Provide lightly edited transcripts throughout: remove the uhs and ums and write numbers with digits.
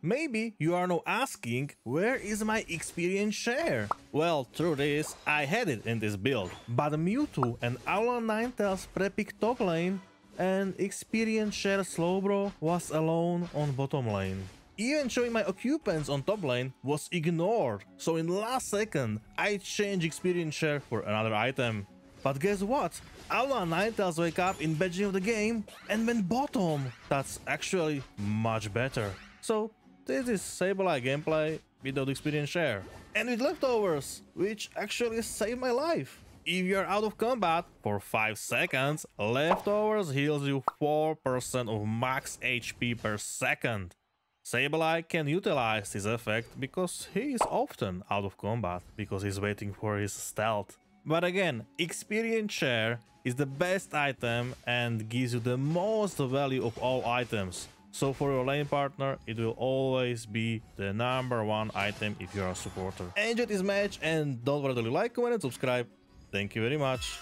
Maybe you are now asking, where is my experience share? Well, truth is, I had it in this build, but Mewtwo and Aula Ninetales pre-picked top lane, and experience share Slowbro was alone on bottom lane. Even showing my occupants on top lane was ignored, so in last second I changed experience share for another item. But guess what? Aula Ninetales wake up in beginning of the game and went bottom. That's actually much better. So this is Sableye gameplay without experience share. And with leftovers, which actually saved my life. If you're out of combat for 5 seconds, leftovers heals you 4% of max HP per second. Sableye can utilize this effect because he is often out of combat, because he's waiting for his stealth. But again, experience share is the best item and gives you the most value of all items. So for your lane partner, it will always be the #1 item if you're a supporter. Enjoy this match and don't forget to like, comment and subscribe. Thank you very much.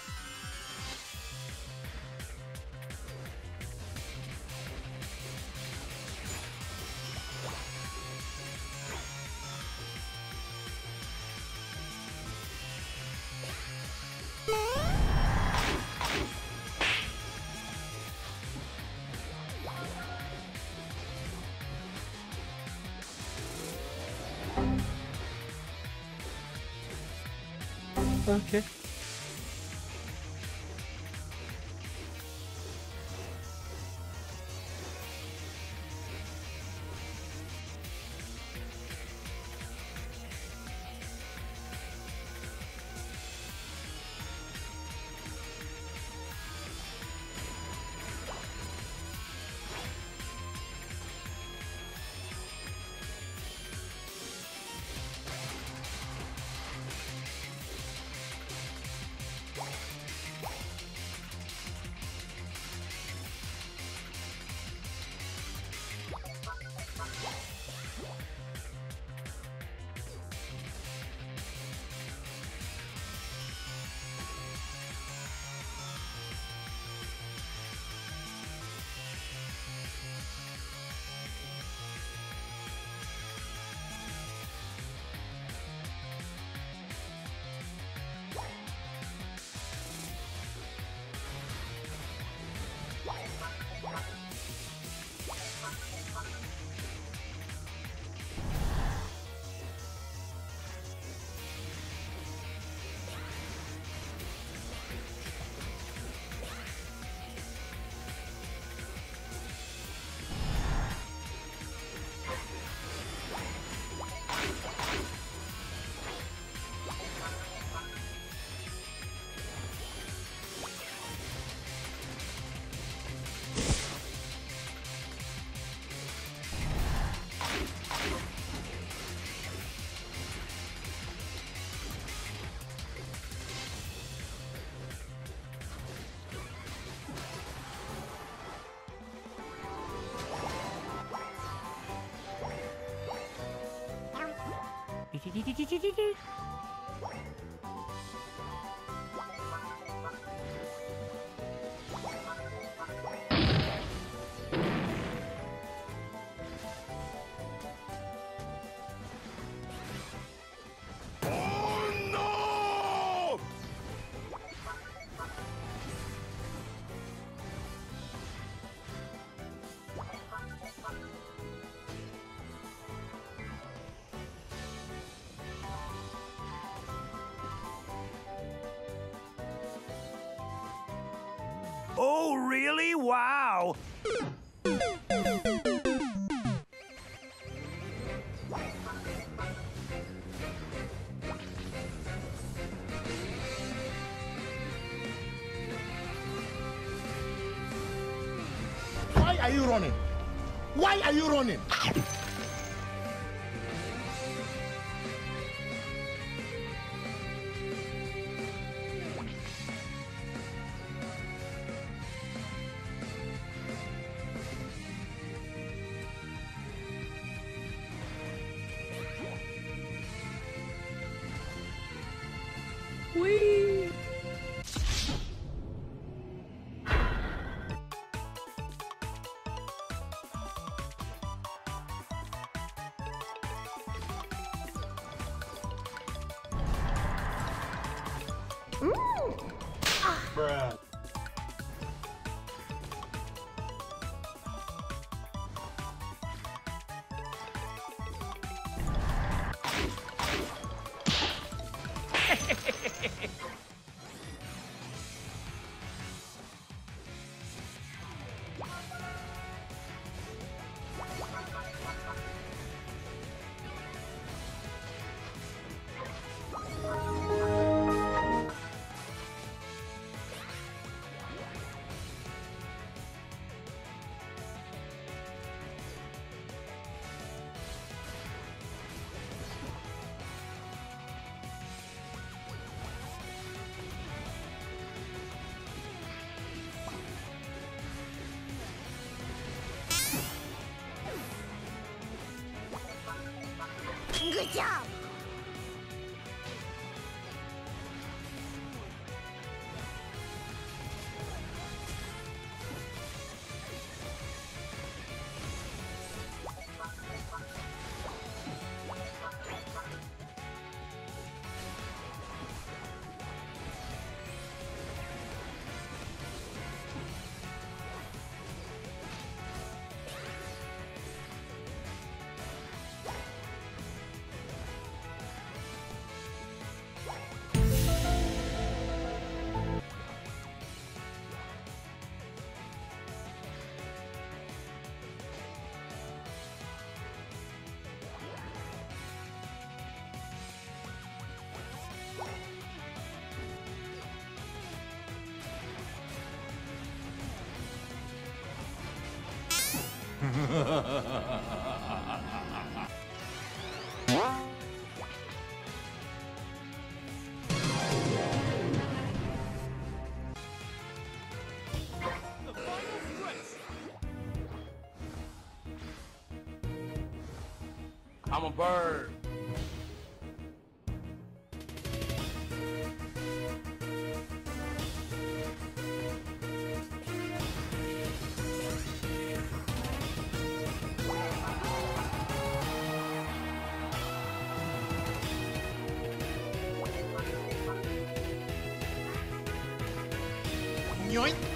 Okay. Oh, really? Wow! Why are you running? Why are you running? Whee! Bruh. Good job! I'm a bird. Yoink.